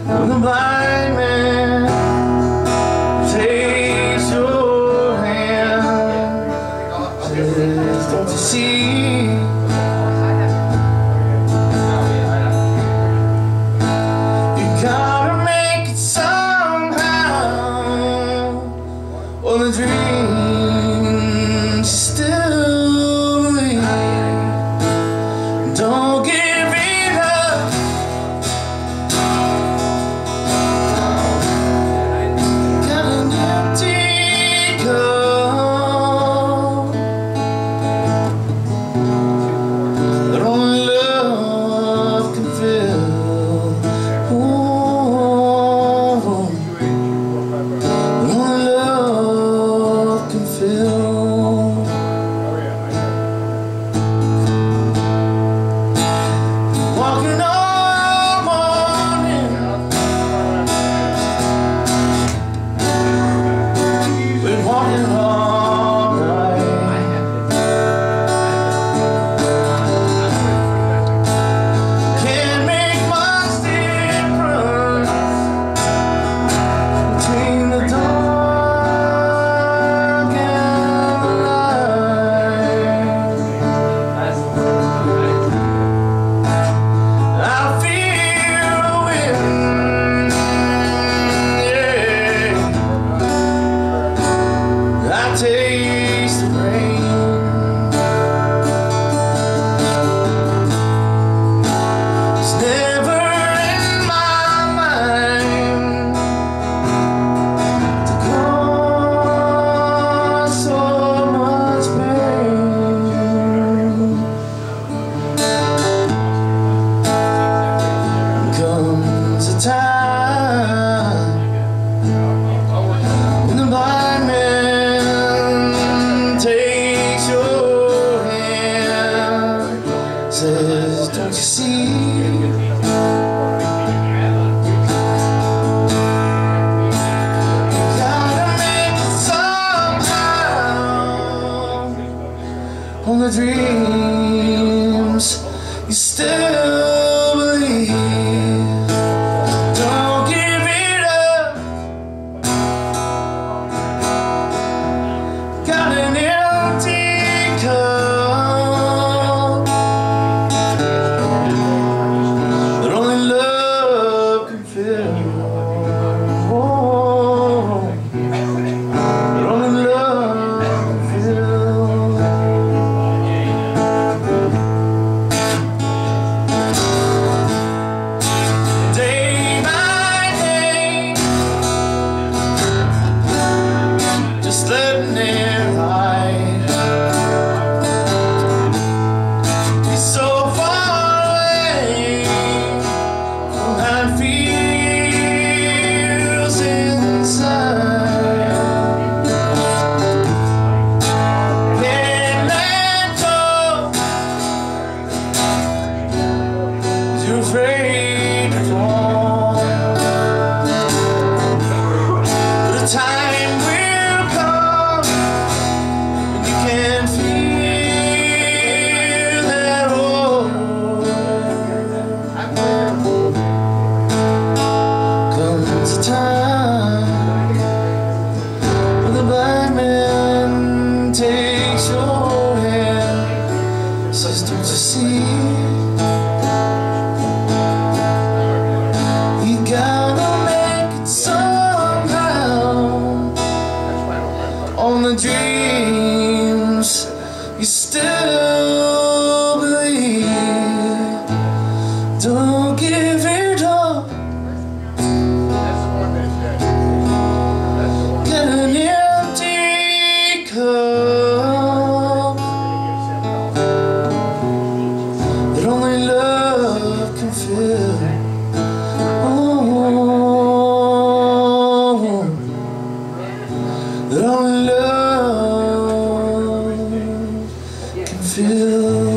When the blind man takes your hand, says, don't you see? You gotta make it somehow. All the dreams still believe. Don't give it up. Got an empty cup that only love can fill. Ooh, only love can fill. Walking all morning, been walking all night. Can't make much difference between the dark and the light. I feel the wind, yeah. I taste the rain. It's never in my mind to cause so much pain. Comes a time when the blind man takes your hand, says, don't you see? Gotta make it somehow. On the dreams you still believe. Don't give it up. Got an empty cup that only love can fill. Oh, that only love can fill. Day by day, just letting it ride. It's so far away from how it feels inside. Can't let go, 'cause you're afraid to fall. But a time will come when you can feel that hold. Comes a time when the blind man takes your hand, says, don't you see? You gotta make it somehow. On the dreams you still believe. Don't give it up. Get an empty cup that only love can fill. Oh, that only love can fill.